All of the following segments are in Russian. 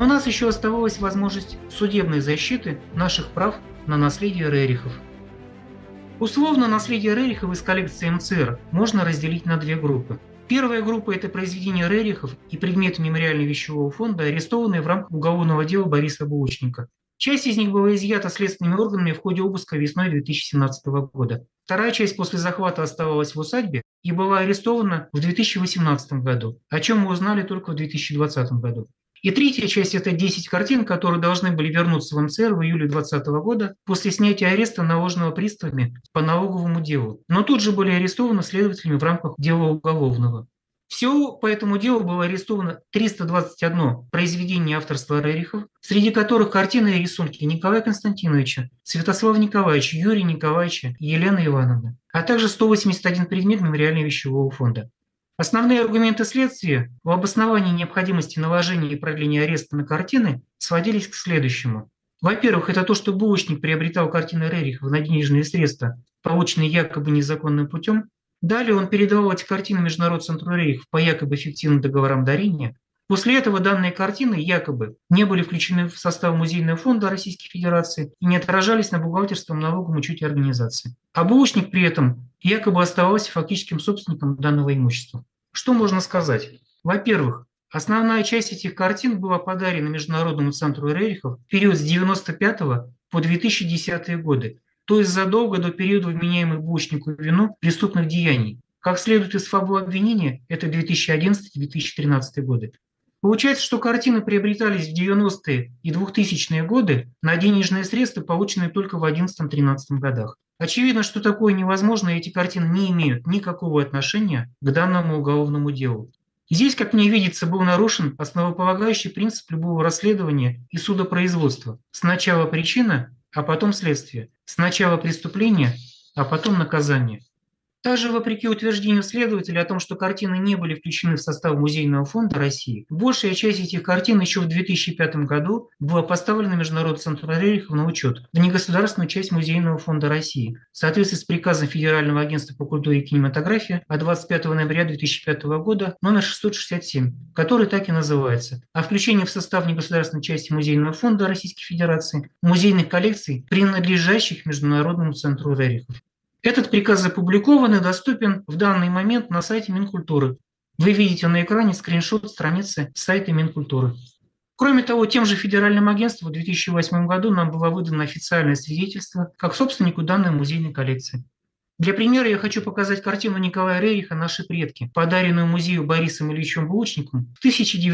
У нас еще оставалась возможность судебной защиты наших прав на наследие Рерихов. Условно, наследие Рерихов из коллекции МЦР можно разделить на две группы. Первая группа – это произведения Рерихов и предметы мемориально-вещевого фонда, арестованные в рамках уголовного дела Бориса Булочника. Часть из них была изъята следственными органами в ходе обыска весной 2017 года. Вторая часть после захвата оставалась в усадьбе и была арестована в 2018 году, о чем мы узнали только в 2020 году. И третья часть – это 10 картин, которые должны были вернуться в МЦР в июле 2020 года после снятия ареста, наложенного приставами по налоговому делу. Но тут же были арестованы следователями в рамках дела уголовного. Всего по этому делу было арестовано 321 произведение авторства Рерихов, среди которых картины и рисунки Николая Константиновича, Святослава Николаевича, Юрия Николаевича и Елены Ивановны, а также 181 предмет мемориально-вещевого фонда. Основные аргументы следствия в обосновании необходимости наложения и продления ареста на картины сводились к следующему. Во-первых, это то, что Булочник приобретал картины Рерихова на денежные средства, полученные якобы незаконным путем. Далее он передавал эти картины Международному центру Рерихов по якобы фиктивным договорам дарения. После этого данные картины якобы не были включены в состав Музейного фонда Российской Федерации и не отражались на бухгалтерском налоговом учете организации. А Булочник при этом якобы оставался фактическим собственником данного имущества. Что можно сказать? Во-первых, основная часть этих картин была подарена Международному центру Рерихов в период с 1995 по 2010 годы, то есть задолго до периода вменяемых Булочнику в вину преступных деяний. Как следует из фабулы обвинения, это 2011-2013 годы. Получается, что картины приобретались в 90-е и 2000-е годы на денежные средства, полученные только в 2011-2013 годах. Очевидно, что такое невозможно, и эти картины не имеют никакого отношения к данному уголовному делу. Здесь, как мне видится, был нарушен основополагающий принцип любого расследования и судопроизводства. Сначала причина, а потом следствие. Сначала преступление, а потом наказание. Также, вопреки утверждению следователя о том, что картины не были включены в состав Музейного фонда России, большая часть этих картин еще в 2005 году была поставлена Международному центру Рерихов на учет в негосударственную часть Музейного фонда России в соответствии с приказом Федерального агентства по культуре и кинематографии от 25 ноября 2005 года номер 667, который так и называется «О включении в состав негосударственной части Музейного фонда Российской Федерации музейных коллекций, принадлежащих Международному центру Рерихов». Этот приказ опубликован и доступен в данный момент на сайте Минкультуры. Вы видите на экране скриншот страницы сайта Минкультуры. Кроме того, тем же федеральным агентством в 2008 году нам было выдано официальное свидетельство как собственнику данной музейной коллекции. Для примера я хочу показать картину Николая Рериха «Наши предки», подаренную музею Борисом Ильичем Булочником в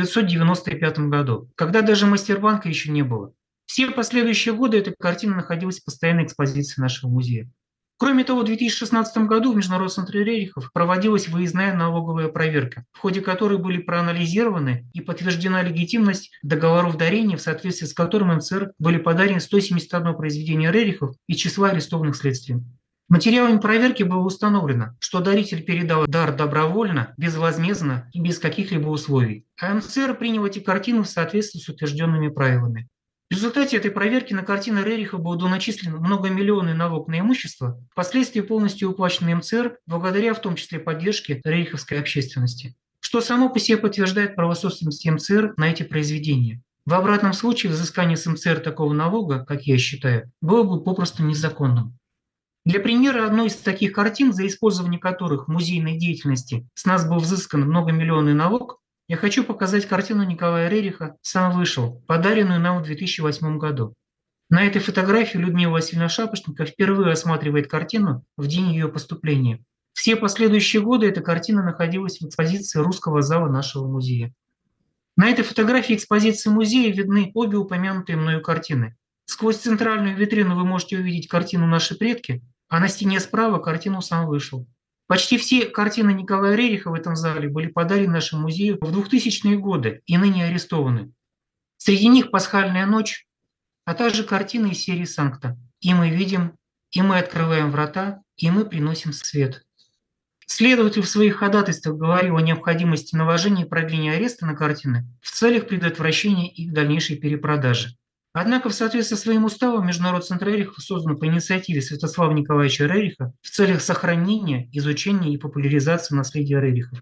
1995 году, когда даже Мастербанка еще не было. Все последующие годы эта картина находилась в постоянной экспозиции нашего музея. Кроме того, в 2016 году в Международном центре Рерихов проводилась выездная налоговая проверка, в ходе которой были проанализированы и подтверждена легитимность договоров дарения, в соответствии с которым МЦР были подарены 171 произведение Рерихов из числа арестованных следствием. Материалами проверки было установлено, что даритель передал дар добровольно, безвозмездно и без каких-либо условий, а МЦР принял эти картины в соответствии с утвержденными правилами. В результате этой проверки на картины Рериха был доначислен многомиллионный налог на имущество, впоследствии полностью уплаченный МЦР, благодаря в том числе поддержке рериховской общественности, что само по себе подтверждает право собственности МЦР на эти произведения. В обратном случае взыскание с МЦР такого налога, как я считаю, было бы попросту незаконным. Для примера, одной из таких картин, за использование которых в музейной деятельности с нас был взыскан многомиллионный налог, я хочу показать картину Николая Рериха «Сам вышел», подаренную нам в 2008 году. На этой фотографии Людмила Васильевна Шапошникова впервые осматривает картину в день ее поступления. Все последующие годы эта картина находилась в экспозиции Русского зала нашего музея. На этой фотографии экспозиции музея видны обе упомянутые мною картины. Сквозь центральную витрину вы можете увидеть картину «Наши предки», а на стене справа картину «Сам вышел». Почти все картины Николая Рериха в этом зале были подарены нашему музею в 2000-е годы и ныне арестованы. Среди них «Пасхальная ночь», а также картины из серии «Санкта». И мы видим, и мы открываем врата, и мы приносим свет. Следователь в своих ходатайствах говорил о необходимости наложения и продления ареста на картины в целях предотвращения их дальнейшей перепродажи. Однако в соответствии со своим уставом Международный центр Рерихов создан по инициативе Святослава Николаевича Рериха в целях сохранения, изучения и популяризации наследия Рерихов.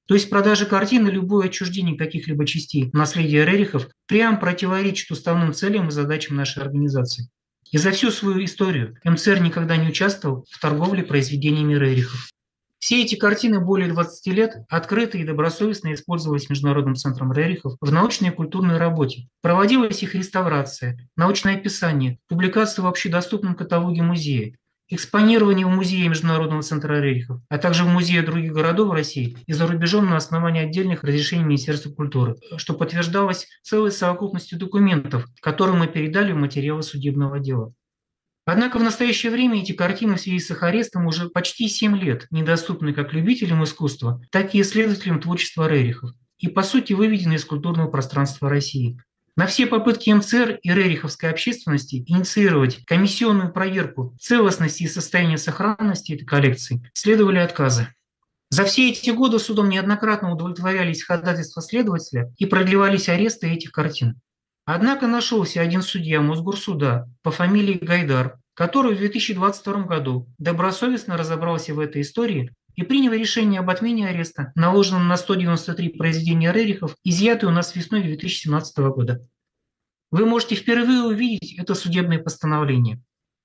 То есть продажа картин и любое отчуждение каких-либо частей наследия Рерихов прямо противоречит уставным целям и задачам нашей организации. И за всю свою историю МЦР никогда не участвовал в торговле произведениями Рерихов. Все эти картины более 20 лет открыто и добросовестно использовались Международным центром Рерихов в научной и культурной работе. Проводилась их реставрация, научное описание, публикация в общедоступном каталоге музея, экспонирование в музее Международного центра Рерихов, а также в музее других городов России и за рубежом на основании отдельных разрешений Министерства культуры, что подтверждалось целой совокупностью документов, которые мы передали в материалы судебного дела. Однако в настоящее время эти картины в связи с их арестом уже почти 7 лет недоступны как любителям искусства, так и исследователям творчества Рерихов и, по сути, выведены из культурного пространства России. На все попытки МЦР и рериховской общественности инициировать комиссионную проверку целостности и состояния сохранности этой коллекции следовали отказы. За все эти годы судом неоднократно удовлетворялись ходатайства следователя и продлевались аресты этих картин. Однако нашелся один судья Мосгорсуда по фамилии Гайдар, который в 2022 году добросовестно разобрался в этой истории и принял решение об отмене ареста, наложенном на 193 произведения Рерихов, изъятые у нас весной 2017 года. Вы можете впервые увидеть это судебное постановление.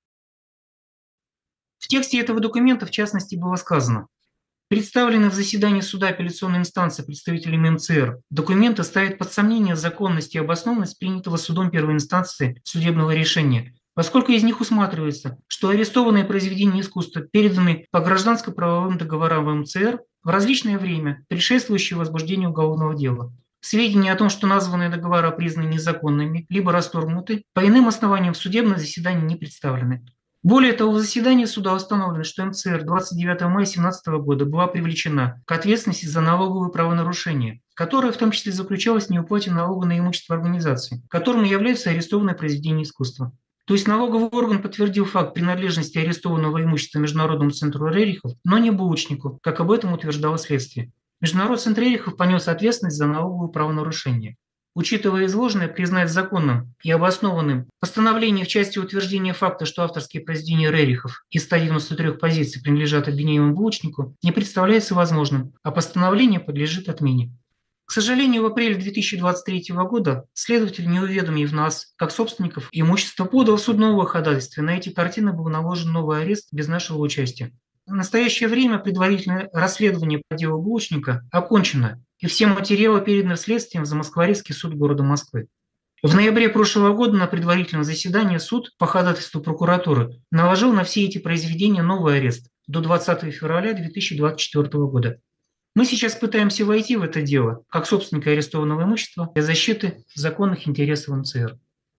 В тексте этого документа, в частности, было сказано: представленные в заседании суда апелляционной инстанции представителями МЦР документы ставят под сомнение законность и обоснованность принятого судом первой инстанции судебного решения, поскольку из них усматривается, что арестованные произведения искусства переданы по гражданско-правовым договорам в МЦР в различное время, предшествующее возбуждению уголовного дела. Сведения о том, что названные договора признаны незаконными, либо расторгнуты, по иным основаниям в судебном заседании не представлены. Более того, в заседании суда установлено, что МЦР 29 мая 2017 года была привлечена к ответственности за налоговые правонарушения, которое в том числе заключалось в неуплате налога на имущество организации, которым являются арестованные произведения искусства. То есть налоговый орган подтвердил факт принадлежности арестованного имущества Международному центру Рерихов, но не булочнику, как об этом утверждало следствие. Международный центр Рерихов понес ответственность за налоговые правонарушения. Учитывая изложенное, признать законным и обоснованным постановление в части утверждения факта, что авторские произведения Рерихов из 193 позиций принадлежат обвиняемому булочнику, не представляется возможным, а постановление подлежит отмене. К сожалению, в апреле 2023 года следователь, не уведомив нас, как собственников имущества, подал в суд новое ходатайство, и на эти картины был наложен новый арест без нашего участия. В настоящее время предварительное расследование по делу булочника окончено, и все материалы переданы следствием в Замоскворецкий суд города Москвы. В ноябре прошлого года на предварительном заседании суд по ходатайству прокуратуры наложил на все эти произведения новый арест до 20 февраля 2024 года. Мы сейчас пытаемся войти в это дело как собственника арестованного имущества для защиты законных интересов МЦР.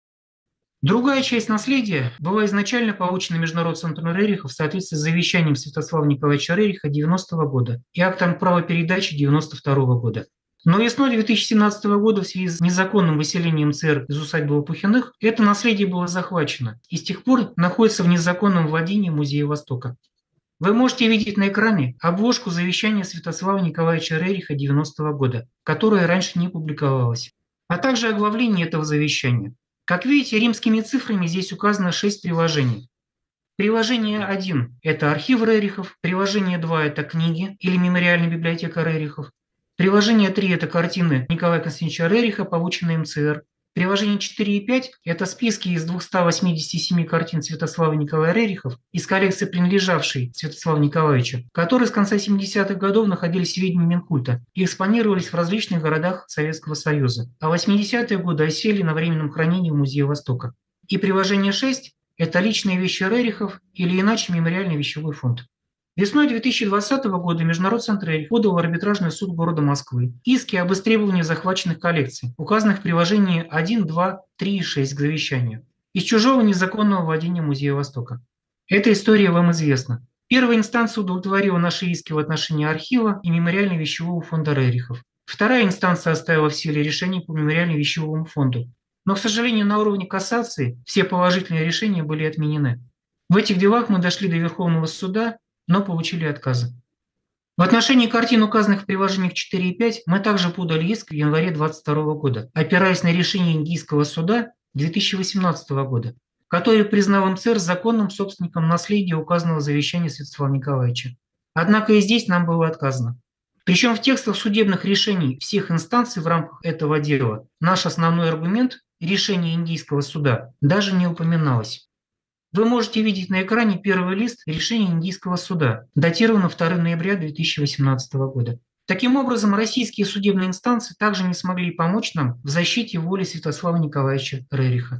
Другая часть наследия была изначально получена Международным центром Рерихов в соответствии с завещанием Святослава Николаевича Рериха 90 года и актом права передачи 92 года. Но весной 2017 года в связи с незаконным выселением МЦР из усадьбы Лопухиных это наследие было захвачено и с тех пор находится в незаконном владении Музея Востока. Вы можете видеть на экране обложку завещания Святослава Николаевича Рериха 90 года, которое раньше не публиковалось, а также оглавление этого завещания. Как видите, римскими цифрами здесь указано 6 приложений. Приложение 1 – это архив Рерихов, приложение 2 – это книги или мемориальная библиотека Рерихов, приложение 3 – это картины Николая Константиновича Рериха, полученные МЦР, приложение 4 и 5 – это списки из 287 картин Святослава Николая Рерихов из коллекции, принадлежавшей Святославу Николаевичу, которые с конца 70-х годов находились в ведении Минкульта и экспонировались в различных городах Советского Союза, а в 80-е годы осели на временном хранении в Музее Востока. И приложение 6 – это личные вещи Рерихов или иначе мемориальный вещевой фонд. Весной 2020 года Международный центр Рерих подал в арбитражный суд города Москвы иски об истребовании захваченных коллекций, указанных в приложении 1, 2, 3 и 6 к завещанию, из чужого незаконного владения Музея Востока. Эта история вам известна. Первая инстанция удовлетворила наши иски в отношении архива и мемориально-вещевого фонда Рерихов. Вторая инстанция оставила в силе решение по мемориально-вещевому фонду. Но, к сожалению, на уровне кассации все положительные решения были отменены. В этих делах мы дошли до Верховного суда, но получили отказы. В отношении картин, указанных в приложениях 4 и 5, мы также подали иск в январе 2022 года, опираясь на решение Индийского суда 2018 года, который признал МЦР законным собственником наследия указанного завещания Святослава Николаевича. Однако и здесь нам было отказано. Причем в текстах судебных решений всех инстанций в рамках этого дела наш основной аргумент решения индийского суда даже не упоминалось. Вы можете видеть на экране первый лист решения индийского суда, датированного 2 ноября 2018 года. Таким образом, российские судебные инстанции также не смогли помочь нам в защите воли Святослава Николаевича Рериха.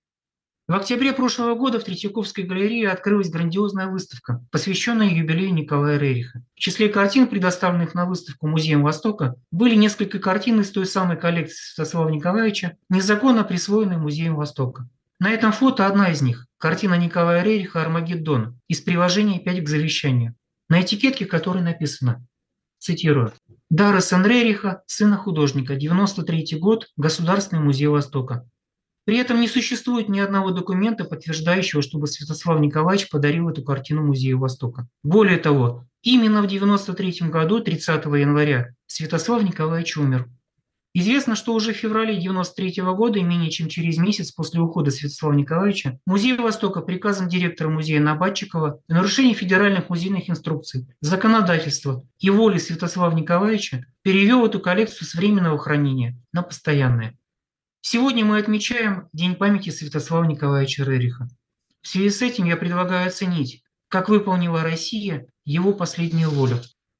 В октябре прошлого года в Третьяковской галерее открылась грандиозная выставка, посвященная юбилею Николая Рериха. В числе картин, предоставленных на выставку Музеем Востока, были несколько картин из той самой коллекции Святослава Николаевича, незаконно присвоенной Музеем Востока. На этом фото одна из них – картина Николая Рериха «Армагеддон» из приложения 5 к завещанию, на этикетке которой написано, цитирую, «Дар СН Рериха, сына художника, 93 год, Государственный музей Востока». При этом не существует ни одного документа, подтверждающего, чтобы Святослав Николаевич подарил эту картину Музею Востока. Более того, именно в 1993 году, 30 января, Святослав Николаевич умер. Известно, что уже в феврале 1993 года, и менее чем через месяц после ухода Святослава Николаевича, Музей Востока приказом директора музея Набатчикова в нарушении федеральных музейных инструкций, законодательства и воли Святослава Николаевича перевел эту коллекцию с временного хранения на постоянное. Сегодня мы отмечаем День памяти Святослава Николаевича Рериха. В связи с этим я предлагаю оценить, как выполнила Россия его последнюю волю.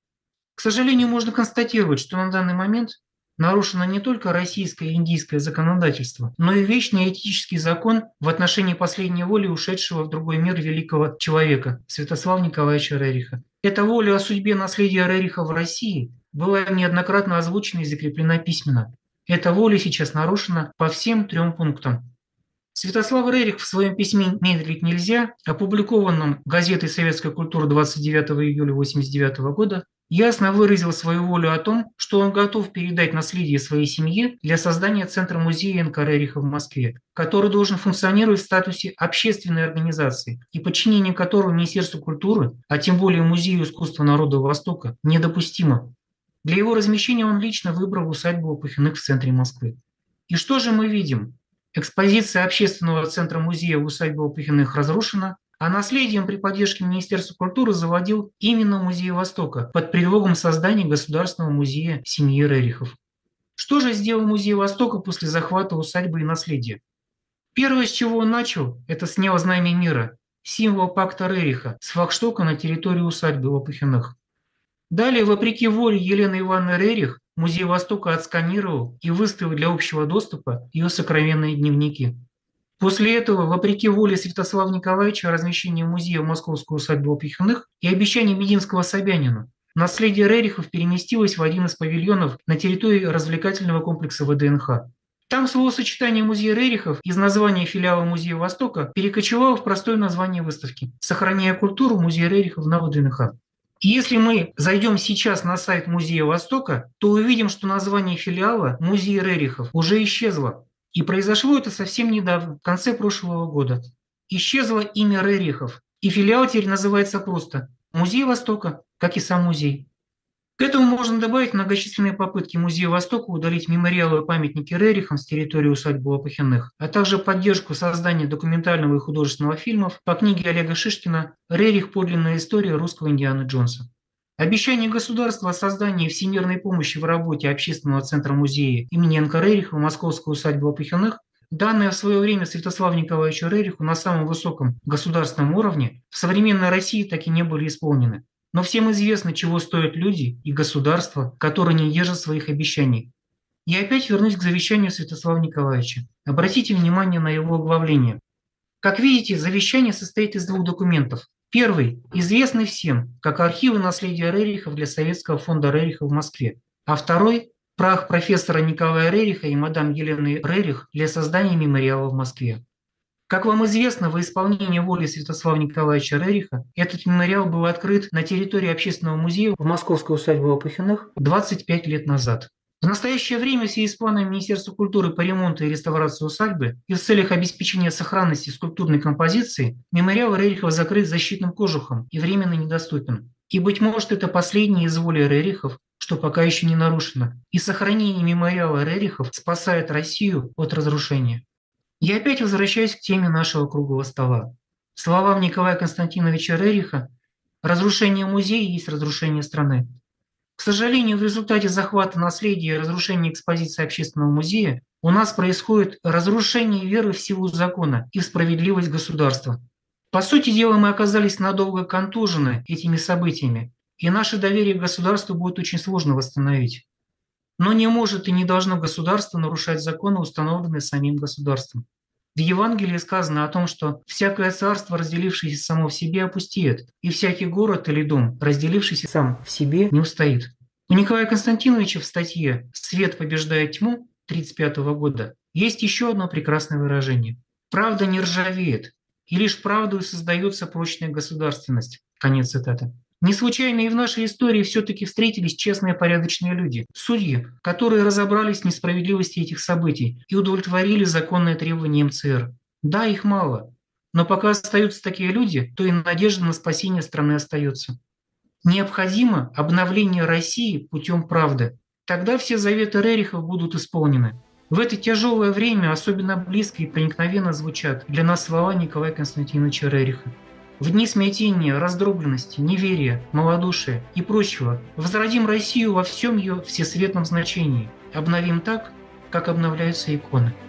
К сожалению, можно констатировать, что на данный момент нарушено не только российское и индийское законодательство, но и вечный этический закон в отношении последней воли ушедшего в другой мир великого человека Святослава Николаевича Рериха. Эта воля о судьбе наследия Рериха в России была неоднократно озвучена и закреплена письменно. Эта воля сейчас нарушена по всем 3 пунктам. Святослав Рерих в своем письме «Медлить нельзя», опубликованном газетой «Советская культура» 29 июля 1989 года, ясно выразил свою волю о том, что он готов передать наследие своей семье для создания Центра-музея НК Рериха в Москве, который должен функционировать в статусе общественной организации и подчинение которого Министерству культуры, а тем более Музею искусства народа Востока, недопустимо. Для его размещения он лично выбрал усадьбу Лопухиных в центре Москвы. И что же мы видим? Экспозиция общественного центра музея в усадьбе Лопухиных разрушена, а наследием при поддержке Министерства культуры завладел именно Музей Востока под предлогом создания Государственного музея семьи Рерихов. Что же сделал Музей Востока после захвата усадьбы и наследия? Первое, с чего он начал, это снял знамя мира, символ пакта Рериха, с флагштока на территории усадьбы Лопухиных. Далее, вопреки воле Елены Ивановны Рерих, Музей Востока отсканировал и выставил для общего доступа ее сокровенные дневники. После этого, вопреки воле Святослава Николаевича о размещении музея в московскую усадьбу Лопухиных и обещании Мединского Собянину, наследие Рерихов переместилось в один из павильонов на территории развлекательного комплекса ВДНХ. Там словосочетание «Музей Рерихов» из названия филиала Музея Востока перекочевало в простое название выставки, сохраняя культуру Музея Рерихов на ВДНХ. Если мы зайдем сейчас на сайт Музея Востока, то увидим, что название филиала «Музей Рерихов» уже исчезло. И произошло это совсем недавно, в конце прошлого года. Исчезло имя Рерихов, и филиал теперь называется просто «Музей Востока», как и сам музей. К этому можно добавить многочисленные попытки Музея Востока удалить мемориалы и памятники Рерихам с территории усадьбы Лопухиных, а также поддержку создания документального и художественного фильмов по книге Олега Шишкина «Рерих. Подлинная история русского Индианы Джонса». Обещание государства о создании всемирной помощи в работе общественного центра музея имени НК Рериха в московской усадьбе Лопухиных, данное в свое время Святославу Николаевичу Рериху на самом высоком государственном уровне, в современной России так и не были исполнены. Но всем известно, чего стоят люди и государства, которые не держат своих обещаний. Я опять вернусь к завещанию Святослава Николаевича. Обратите внимание на его оглавление. Как видите, завещание состоит из 2 документов. Первый – известный всем, как архивы наследия Рерихов для Советского фонда Рериха в Москве. А второй – прах профессора Николая Рериха и мадам Елены Рерих для создания мемориала в Москве. Как вам известно, во исполнение воли Святослава Николаевича Рериха этот мемориал был открыт на территории общественного музея в московской усадьбе Лопухиных 25 лет назад. В настоящее время в связи с планом Министерства культуры по ремонту и реставрации усадьбы и в целях обеспечения сохранности скульптурной композиции мемориал Рерихов закрыт защитным кожухом и временно недоступен. И, быть может, это последняя из воли Рерихов, что пока еще не нарушено. И сохранение мемориала Рерихов спасает Россию от разрушения. Я опять возвращаюсь к теме нашего круглого стола. Словам Николая Константиновича Рериха, разрушение музея есть разрушение страны. К сожалению, в результате захвата наследия и разрушения экспозиции Общественного музея у нас происходит разрушение веры в силу закона и в справедливость государства. По сути дела, мы оказались надолго контужены этими событиями, и наше доверие к государству будет очень сложно восстановить. Но не может и не должно государство нарушать законы, установленные самим государством. В Евангелии сказано о том, что «всякое царство, разделившееся само в себе, опустеет, и всякий город или дом, разделившийся сам в себе, не устоит». У Николая Константиновича в статье «Свет побеждает тьму» 1935 года есть еще одно прекрасное выражение. «Правда не ржавеет, и лишь правдою создается прочная государственность». Конец цитаты. Не случайно и в нашей истории все-таки встретились честные порядочные люди, судьи, которые разобрались в несправедливости этих событий и удовлетворили законные требования МЦР. Да, их мало, но пока остаются такие люди, то и надежда на спасение страны остается. Необходимо обновление России путем правды. Тогда все заветы Рерихов будут исполнены. В это тяжелое время особенно близко и проникновенно звучат для нас слова Николая Константиновича Рериха. В дни смятения, раздробленности, неверия, малодушия и прочего возродим Россию во всем ее всесветном значении, обновим так, как обновляются иконы.